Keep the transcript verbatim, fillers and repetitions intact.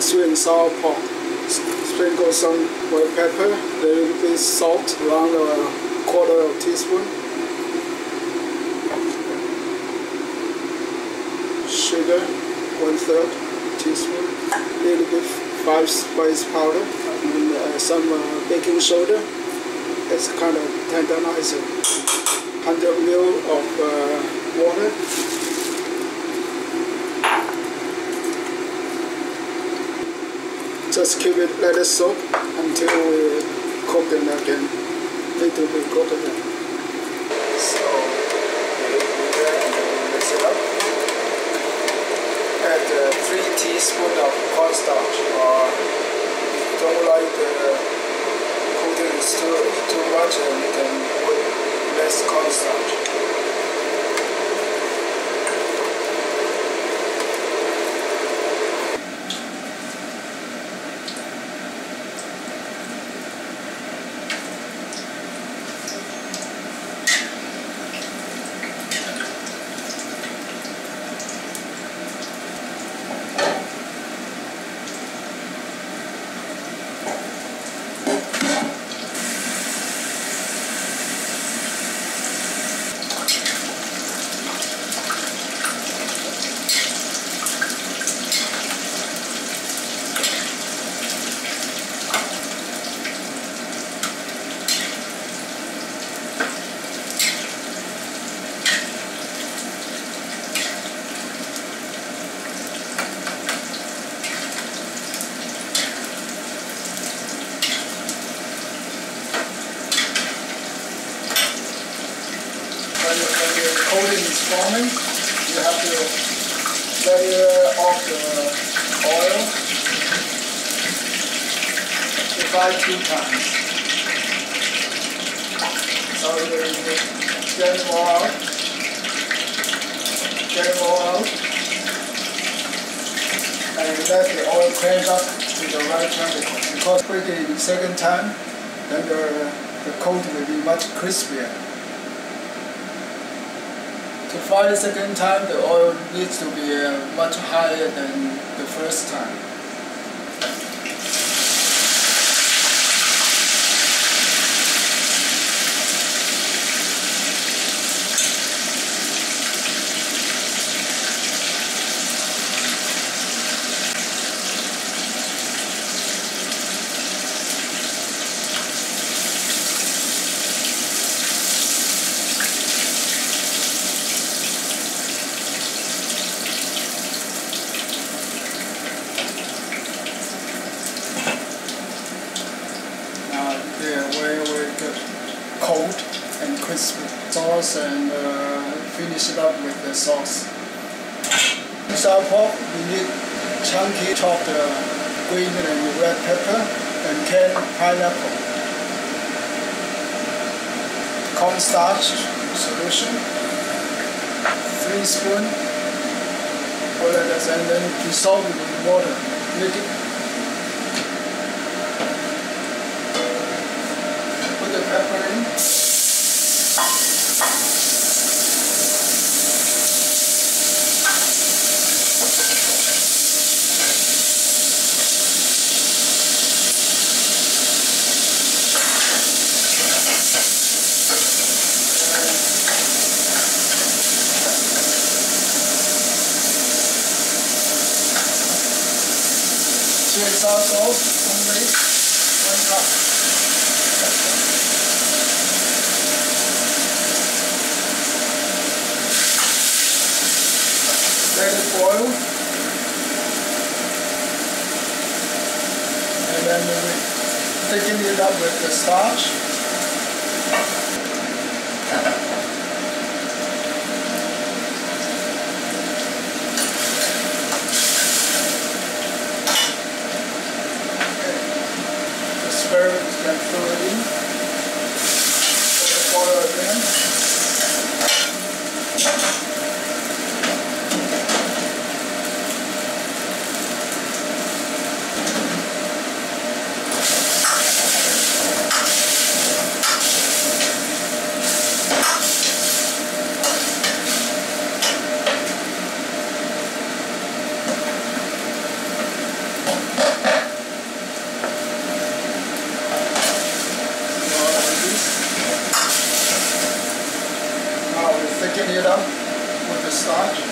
sweet and sour pork. Sprinkle some white pepper, a little bit salt, around a quarter of a teaspoon. Sugar, one third teaspoon. A little bit five spice powder, and uh, some uh, baking soda. It's kind of tenderizer. one hundred milliliters of uh, water. Just keep it, let it soak until we cook it again. Little bit cook it again. So, mix it up. Add uh, three teaspoons of cornstarch, or if you don't like the coating is too, too much, and you can put less cornstarch. When the coating is forming, you have to layer off the oil. Divide two times. So you get it all out. Get it all out. And let the oil crank up to the right temperature. Because break it the second time, then the, the coating will be much crispier. To fry the second time, the oil needs to be uh, much higher than the first time. They're very, very good, cold and crispy. Sauce, and uh, finish it up with the sauce. Sour pork, we need chunky chopped uh, green and red pepper and canned pineapple. Cornstarch solution, three spoons, and then dissolve it with water. Make it. Put the pepper in. Chili sauce only, one cup. Let it boil, and then we thicken it up with the starch. Stir it and throw it in. Put the water again. it up with the starch.